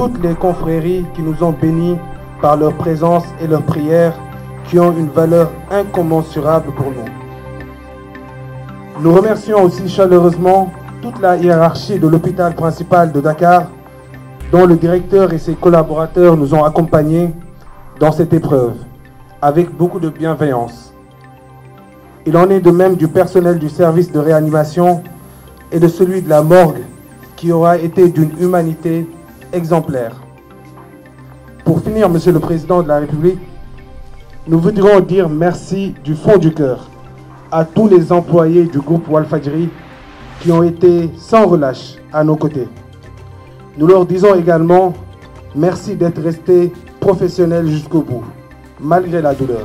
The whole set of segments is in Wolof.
toutes les confréries qui nous ont bénis par leur présence et leurs prières qui ont une valeur incommensurable pour nous. Nous remercions aussi chaleureusement toute la hiérarchie de l'hôpital principal de Dakar, dont le directeur et ses collaborateurs nous ont accompagnés dans cette épreuve, avec beaucoup de bienveillance. Il en est de même du personnel du service de réanimation et de celui de la morgue, qui aura été d'une humanité exemplaire. Pour finir, Monsieur le Président de la République, nous voudrions dire merci du fond du cœur à tous les employés du groupe Walfadjri qui ont été sans relâche à nos côtés. Nous leur disons également merci d'être restés professionnels jusqu'au bout, malgré la douleur.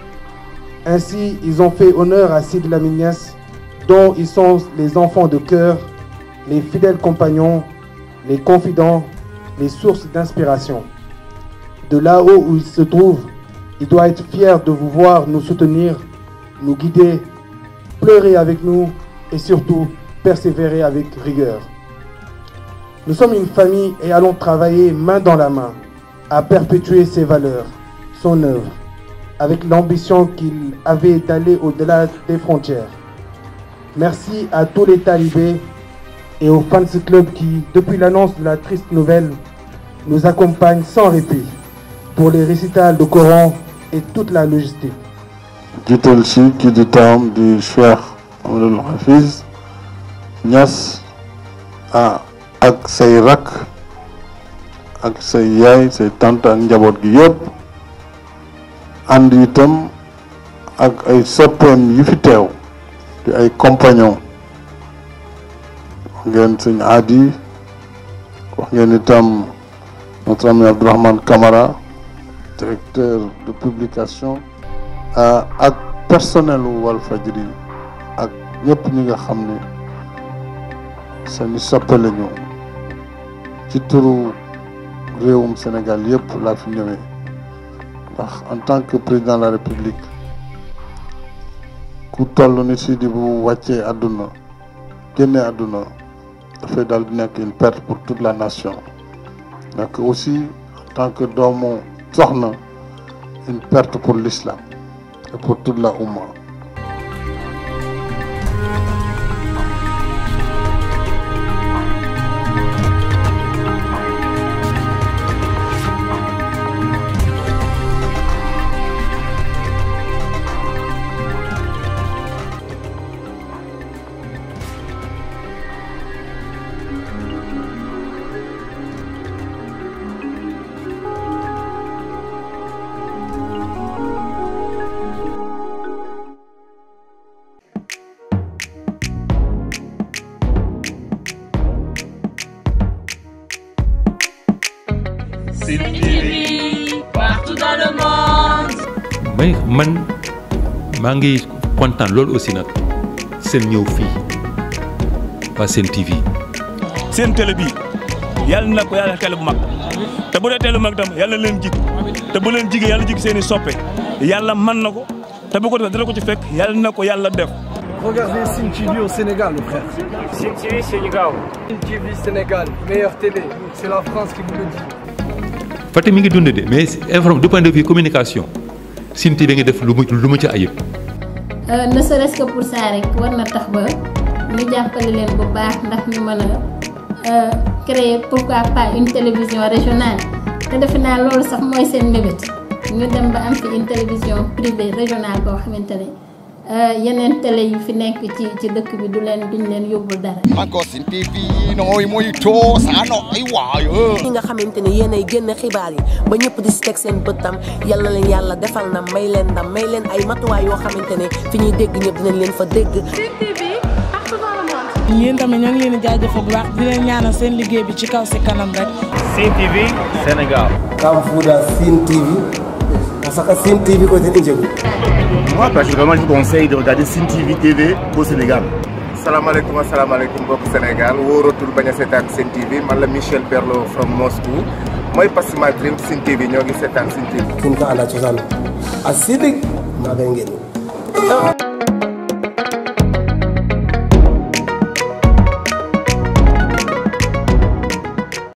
Ainsi, ils ont fait honneur à Sidy Lamine Niasse, dont ils sont les enfants de cœur, les fidèles compagnons, les confidents, les sources d'inspiration. De là-haut où il se trouve, il doit être fier de vous voir nous soutenir, nous guider, pleurer avec nous et surtout persévérer avec rigueur. Nous sommes une famille et allons travailler main dans la main à perpétuer ses valeurs, son œuvre, avec l'ambition qu'il avait d'aller au-delà des frontières. Merci à tous les talibés et aux fans club qui, depuis l'annonce de la triste nouvelle, nous accompagnent sans répit pour les récitals de Coran et toute la logistique. jiital si kii di taam di Cheikh Amadou Hafiz Niass ak say rak ak say yaay say tante ak njaboot gi yëpp ànd itam ak ay soppeem yi fi teew di ay compagnon wax ngeen sëñ Adi wax ngeen itam notre ami Abdourahmane Camara directeur de publication ak personnel u Walfadjri ak ñëpp ñi nga xam ne seeni soppe lañu ci turu réewum Sénégal yëpp laa fi ñëwee ndax en tant que président de la République ku toll ni Sidy bu wàccee àdduna génnee àdduna dafay daal di nekk une perte pour toute la nation nekk aussi en tant que doomu soxna une perte pour l'islam et pour toute la Oumma. Sen TV partout dans le monde. man maa ngi kontaan loolu aussi nag seen ñëw fii waa Sen TV. seen télé bi yàlla na ko yàlla télé bu mag te bu dee télé bu mag tam yàlla leen jig te bu leen jigee yàlla jig seen i soppe yàlla mën na ko te bu ko defee dara ko ci fekk yàlla na ko yàlla def. Regardez Sen TV au Sénégal, le frère. Sen TV Sénégal. Sen TV Sénégal, meilleure télé. C'est la France qui vous le dit. Fatick mi ngi dund de mais du point de vue communication Sen TV nga def lu mu ci ayib. ne serait-ce que pour ça rek war na tax ba ñu jàppale leen bu baax ndax ñu mën a créer pourquoi pas une télévision régionale te defe naa loolu sax mooy seen mbébét ñu dem ba am fi une télévision privée régionale boo xamante ne yeneen télé yu fi nekk ci dëkk bi duñ leen yóbbul dara. encore Sen TV nooy mooy too saa no ay waayo. ñi nga xamante ne yéen ay génn xibaar yi ba ñëpp di si teg seen bëtam yal na leen yàlla defal na may leen ndam may leen ay matuwaay yoo xamante ne fi ñuy dégg ñëpp dinañ leen fa dégg. Sen TV partout dans le monde. yéen tamit ñoo ngi leen di jaajëfal bu baax di leen ñaanal seen liggéey bi ci kaw si kanam rek. Sen TV Sénégal. Kamfuda Sen TV parce que Sen TV ko te njëgu. Moi, personnellement, je vous conseille de regarder Sen TV au Sénégal. Salam alaikum mbokk Sénégal wóoratul bañ a seetaan Sen TV man la Michel Berlo from Moscou mooy Passima Dream Sen TV ñoo ngi seetaan Sen TV. kin ka ala cosaan a Sidy maa ngi ngeen